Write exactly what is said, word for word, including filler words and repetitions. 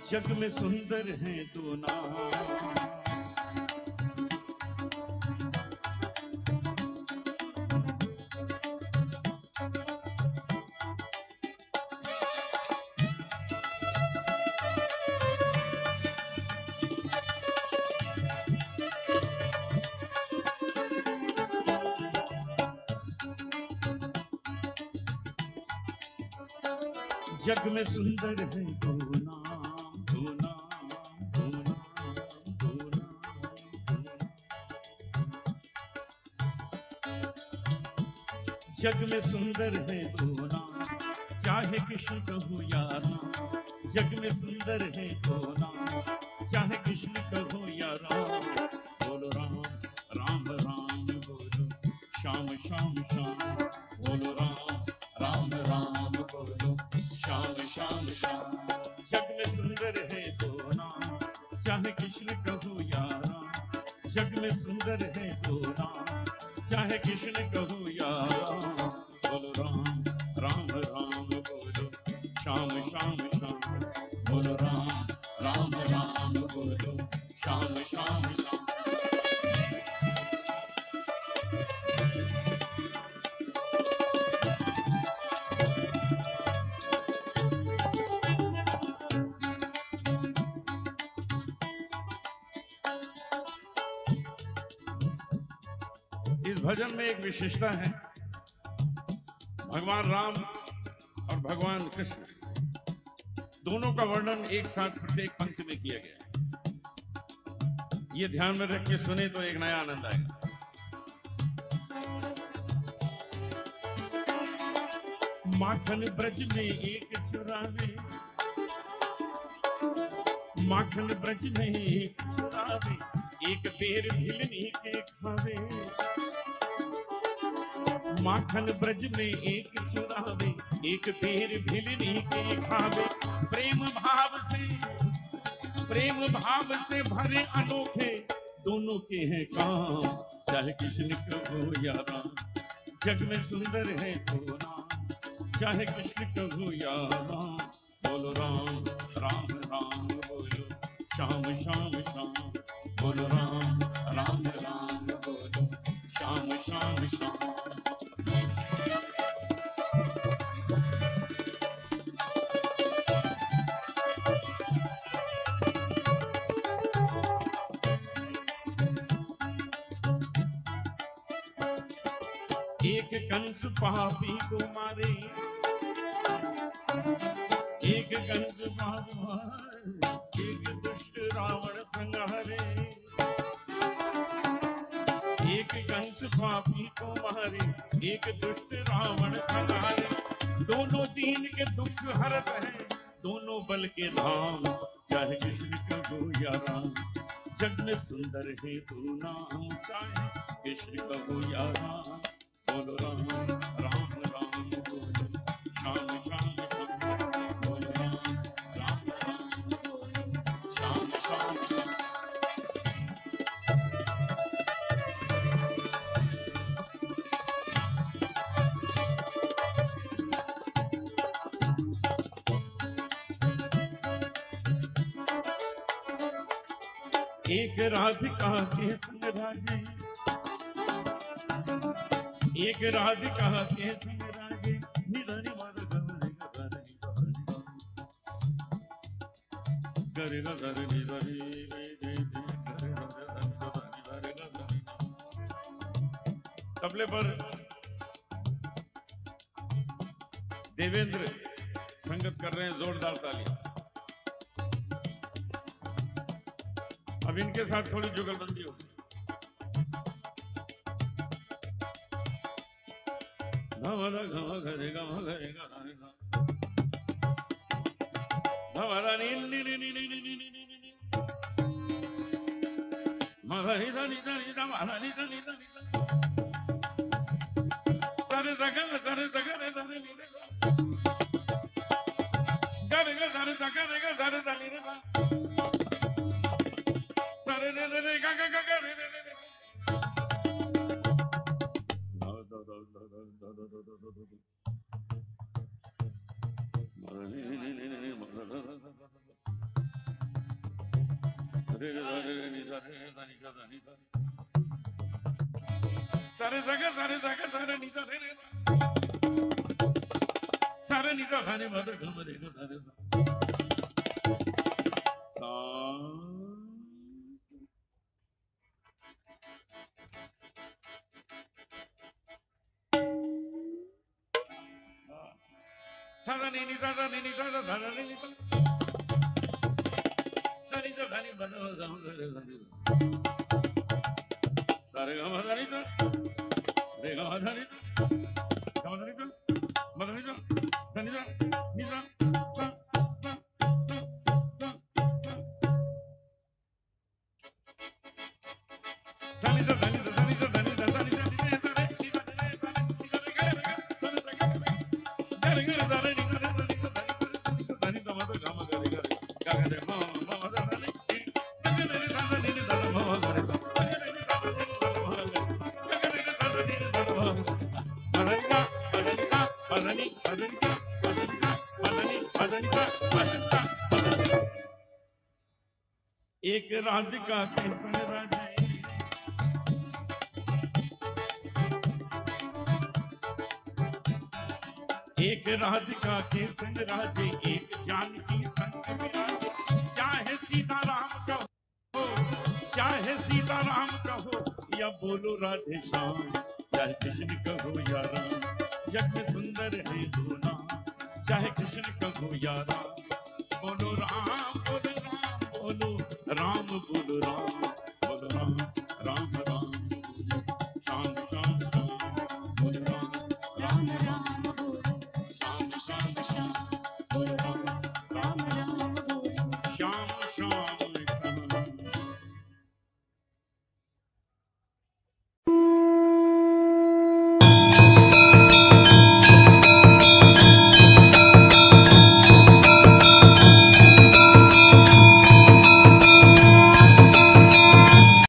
जग में सुंदर है दो नाम। जग में सुंदर है दो नाम, दो नाम, दो नाम, दो नाम। जग में सुंदर है दो नाम, चाहे कृष्ण कहो या राम। जग में सुंदर है दो नाम, चाहे कृष्ण कहो या राम। बोलो राम राम राम बोलो, श्याम श्याम श्याम बोलो। राम राम राम बोलो, श्याम श्याम श्याम। जग में सुंदर है दो नाम, चाहे कृष्ण कहो या राम। जग में सुंदर है दो नाम, चाहे कृष्ण कहो या राम। बोलो राम राम राम बोलो, श्याम श्याम श्याम बोलो। राम राम राम बोलो, श्याम श्याम श्याम। इस भजन में एक विशेषता है, भगवान राम और भगवान कृष्ण दोनों का वर्णन एक साथ प्रत्येक पंक्ति में किया गया है। ये ध्यान में रख के सुने तो एक नया आनंद आएगा। माखन ब्रज में एक चुरावे, माखन ब्रज में एक चुरावे, एक बेर भिलनी के खावे। माखन ब्रज में एक चुरावे, एक बेर भिलनी के खावे। प्रेम भाव से, प्रेम भाव से भरे अनोखे दोनों के हैं काम, चाहे कृष्ण कहो या राम। जग में सुंदर है दो नाम, चाहे कृष्ण कहो या राम। बोलो राम राम राम बोलो, श्याम श्याम श्याम बोलो। राम राम राम बोलो, श्याम श्याम श्याम। एक कंस पापी को मारे, एक कंस पापी मारे, एक दुष्ट रावण संहारे। एक कंस पापी को मारे, एक दुष्ट रावण संहारे। दोनों दीन के दुख हरत है, दोनों बल के धाम, चाहे कृष्ण कहो या राम। जग में सुंदर है दो नाम, चाहे कृष्ण कहो या राम। बोलो राम राम राम बोलो, श्याम श्याम श्याम बोलो। राम राम राम बोलो, श्याम श्याम श्याम। एक राधिका के संग राजे, एक राधिका के संग राजे। निधनि मद गरे गरे गरे गरे गरे गरे। तबले पर देवेंद्र संगत कर रहे हैं, जोरदार तालियां। अब इनके साथ थोड़ी जुगलबंदी होगी। घमरा घम घरे घम घरे घम घमरा नी नी नी नी नी नी नी नी नी नी मधरी धनी धनी धम हरी धनी धनी सरे सगल सरे सगल सरे नी रे गरे ग सरे सगल ग सरे धनी रे सरे रे रे रे ग ग ग रे रे रे सारे जगह सारे जगह सारे नीचा रे रे सारे नीचा खाने मत गम रे गो सारे सा सादा नी नी सादा नी नी सादा सादा नी नी सारी तो खाने मत गम रे सारे सारे गम सारी तो रे गम सारी तो गम सारी तो मत नी तो धनी तो नी तो सा सा सा सा सानी तो धनी तो धनी तो धनी तो धनी तो नी तो सारे नी तो नी तो नी तो रे रे सारे रे रे सारे नी तो नी तो धनी तो धनी तो मत गम करे करे का करे मा मा मत धनी नी नी सादा नी नी सादा मा करे नी नी सादा नी सादा मा करे नी नी सादा नी सादा मा मदनिका मदनिका मदनी मदनिका मदनिका मदनी मदनिका मदनिका एक राधिका के संग राजे एक राधिका के संग राजे एक जानकी संग विराजे चाहे सीता राम कहो चाहे सीता राम कहो या बोलो राधे श्याम चाहे कृष्ण कहो या राम जग में सुंदर है दो नाम चाहे कृष्ण कहो या राम बोलो राम बोलो राम बोलो राम बोलो राम बोलो राम राम राम